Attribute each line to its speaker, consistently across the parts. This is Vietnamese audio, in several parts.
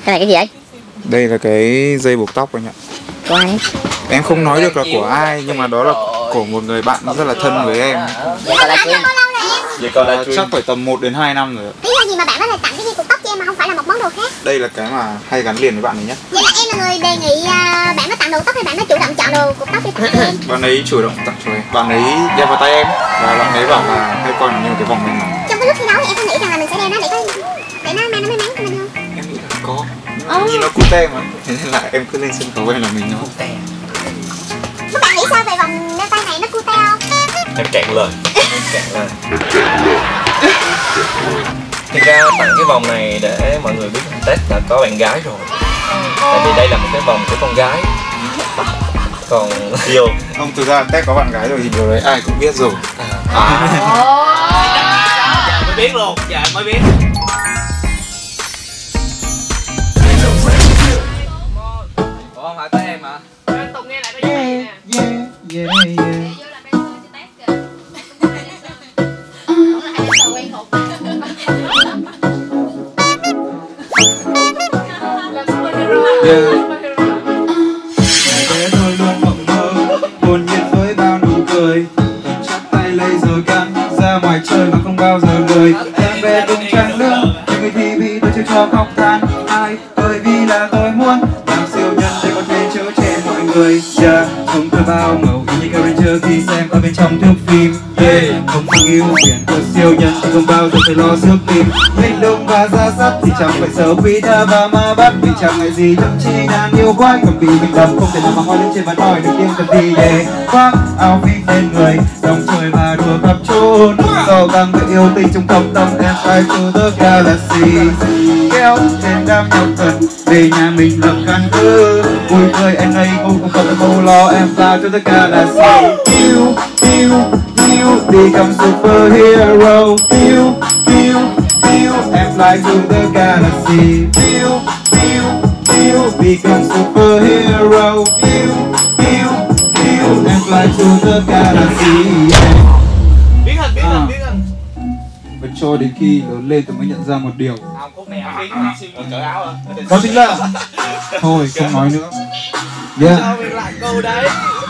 Speaker 1: Cái này cái gì vậy?
Speaker 2: Đây là cái dây buộc tóc anh ạ.
Speaker 1: Của ai?
Speaker 2: Em không nói được là của ai, nhưng mà đó là của một người bạn rất là thân với em.
Speaker 1: Vậy còn livestream.
Speaker 3: Vậy còn livestream
Speaker 2: Chắc phải tầm 1 đến 2 năm rồi.
Speaker 4: Lý do gì mà bạn có thể tặng cái dây buộc tóc cho em mà không phải là một món đồ khác?
Speaker 2: Đây là cái mà hay gắn liền với bạn ấy nhất.
Speaker 4: Vậy là em là người đề nghị bạn nó tặng đồ tóc hay bạn nó chủ động chọn đồ buộc tóc để tặng cho em?
Speaker 2: Bạn ấy chủ động tặng cho em. Bạn ấy đeo vào tay em và bạn ấy bảo là hay coi nó như một cái vòng may mắn.
Speaker 4: Trong cái lúc thi đấu thì em có nghĩ rằng là mình sẽ đeo nó để nó mang nó may mắn cho mình không?
Speaker 2: Em nghĩ là có. Nhìn nó cute mà. Thế nên là em cứ lên sân khấu em là mình nó cute.
Speaker 4: Các bạn nghĩ sao về vòng đeo tay này, nó cute không?
Speaker 3: Em cạn lời. Thực ra tặng cái vòng này để mọi người biết Tết là có bạn gái rồi. Tại vì đây là một cái vòng của con gái. Còn yêu.
Speaker 2: Không, thực ra Tết có bạn gái rồi thì điều đấy ai cũng biết rồi.
Speaker 3: Giờ mới biết luôn, giờ mới biết. Ủa, hỏi tới em hả?
Speaker 5: Tùng nghe lại cái gì nè.
Speaker 6: Ngày bé tôi luôn mộng mơ, hồn nhiên với bao nụ cười. Chắp tay lấy rồi cắn ra ngoài chơi mà không bao giờ lười. Em bé cùng trang lứa, nhưng người thì bị tôi chơi cho khóc than. Ai bởi vì là tôi muốn làm siêu nhân để có thể chở che mọi người. Không tôi bao ngầu như các Ranger khi xem ở bên trong thước phim. Không thương yêu biển của siêu nhân thì không bao giờ phải lo rước tim. Linh lung và ra sắt thì chẳng phải sợ Peter và ma bắt, vì chẳng ngại gì thậm chí đang yêu quái. Còn vì mình đập không thể nào mà ngoi lên trên và nói được tiếng cần gì để khoác áo phích lên người đồng trời và đùa khắp chốn. Do càng người yêu tình trong cộng đồng em phải to the galaxy. Kéo trên đám nhọc cần về nhà mình lập căn cứ. Vui cười anh ấy không cần đâu lo, em fly to the galaxy. Yêu become superhero. Em fly to the galaxy. Become superhero. Em fly to the galaxy.
Speaker 3: Biến hình.
Speaker 6: Và cho đến khi lớn lên tôi mới nhận ra một điều.
Speaker 3: Không, khúc này em biến siêu cởi áo hả?
Speaker 6: Đó chính là thôi không nói nữa.
Speaker 3: Sao mình lại câu đấy?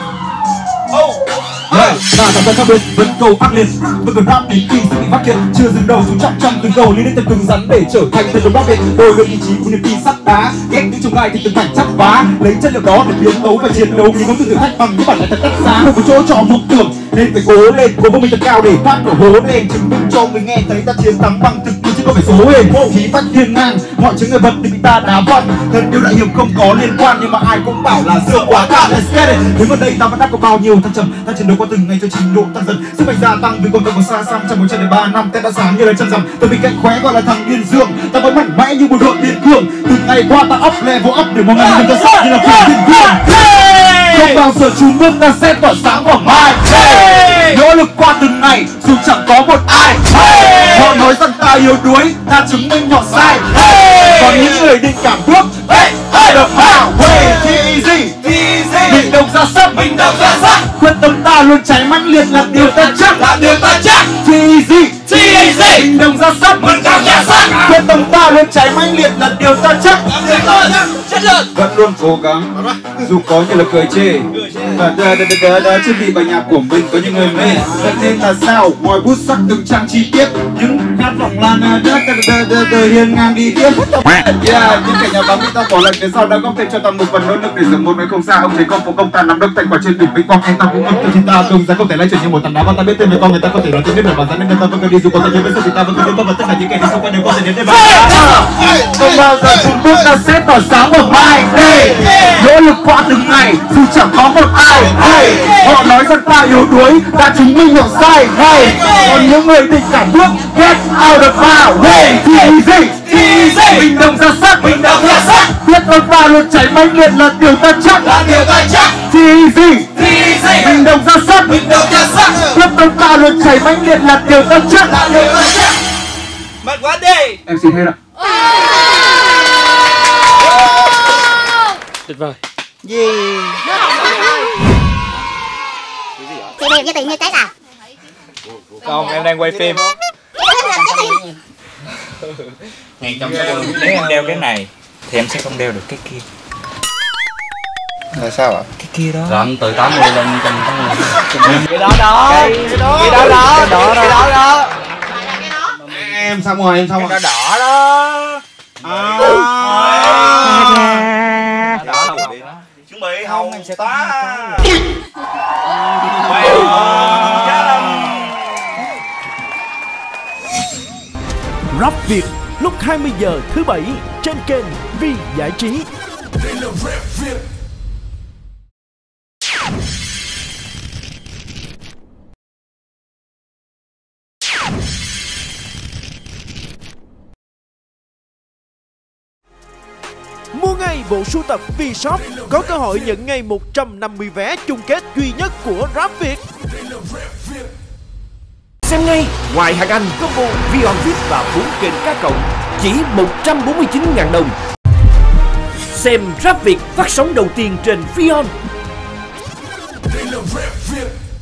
Speaker 6: Và cảm giác khác biệt vẫn câu ác liệt, vẫn còn rap đến khi sự bị phát hiện. Chưa dừng đầu chú trọng trong từng câu lên đến từng cứng rắn để trở thành tên đồng rap biệt. Đôi được ý chí của niềm tin sắt đá, ghét những chông gai thì từng cảnh chắp vá. Lấy chất liệu đó để biến đấu và chiến đấu, nhưng không tự thử thách bằng những bản lĩnh thật đắt giá. Không có chỗ cho mộng tưởng nên phải cố lên, cố vô mình thật cao để thoát nổ hố lên. Chứng minh cho người nghe thấy ta chiến thắng bằng thực lực chứ không phải số hề. Khí phách thiên ngang, mọi chứng người vật thì bị ta đá văng. Thân yêu đại hiệp không có liên quan nhưng mà ai cũng bảo là dựa quá cả. Let's get it. Đến gần đây ta vẫn đã có bao nhiêu thăng trầm, ta chiến đấu qua từng ngày cho trình độ tăng dần. Sức mạnh gia tăng vì con đường còn xa xăm, trong 1 đến 3 năm ta đã sáng như là chân rằm. Tôi bị cạnh khóe gọi là thằng điên dương, ta vẫn mạnh mẽ như một đội điên cường. Từng ngày qua ta up level up để mọi ngày mình ta sắc như là phiền điên cuồng. Không bao giờ trùn bước ta sẽ tỏa sáng vào mai. Nỗ lực qua từng ngày dù chẳng có một ai. Họ nói rằng ta yếu đuối, ta chứng minh họ sai. Còn những người định cảm bước được vào easy. Mình đồng ra sắc, quyết tâm ta luôn cháy mãnh liệt là điều ta chắc. Easy. Mình đồng ra sắc, quyết tâm ta luôn cháy mãnh liệt là điều ta chắc. Vẫn luôn cố gắng dù có như là cười chê. Và trước khi bài nhạc của mình có những người mê. Vậy nên là sao mọi bút sắc từng trang chi tiết, những khát vọng lan hiên ngang đi tiếp. Những kẻ nhà báo khi ta bỏ lại phía sau đã góp thêm cho ta một phần nỗ lực để dựng một ngày không xa. Ông thấy con phố công ta nắm đấm thành quả trên đỉnh vinh quang. Anh ta cũng muốn cho chúng ta công giá không thể lay chuyển như một tảng đá. Và ta biết tên về con người ta có thể nói tiếng biết nổi và dẫn nên ta vẫn cần đi dù có ta nhớ với sự thì ta vẫn cần đi tốt và tất cả những kẻ đi xung quanh đều có thể đến đây. Không bao giờ chúng bước ta sẽ tỏa sáng một mai. Nỗ lực qua từng ngày dù chẳng có một ai. Họ nói rằng ta yếu đuối, đã chứng minh họ sai. Còn những người tình cảm bước get out of my way. Easy. Mình đồng ra sắc, quyết tâm ta luôn cháy mãnh liệt là điều ta chắc. Easy. Mình đồng ra sắc, quyết tâm ta luôn cháy mãnh liệt là điều ta chắc.
Speaker 3: Mệt quá đi.
Speaker 6: Em xin hết ạ.
Speaker 5: Tuyệt vời.
Speaker 4: Chị đẹp như tiền như Tết à?
Speaker 3: Không, em đang quay phim. Ngày trong em đeo cái này
Speaker 2: thì em sẽ không đeo được cái kia. Là sao ạ? Cái kia đó.
Speaker 1: Làm từ 80 lên 180.
Speaker 3: Cái đó đó. Cái đó đó.
Speaker 6: Em xong rồi, em xong rồi.
Speaker 2: Cái đỏ đó.
Speaker 3: Chuẩn bị hầu tá.
Speaker 7: Rap Việt lúc 20 giờ thứ Bảy trên kênh Vi Giải Trí. Mua ngay bộ sưu tập V-Shop có cơ hội nhận ngay 150 vé chung kết duy nhất của Rap Việt. Xem ngay, ngoài hàng Anh combo Vion VIP và 4 kênh cá cộng chỉ 149.000 đồng. Xem Rap Việt phát sóng đầu tiên trên Vion.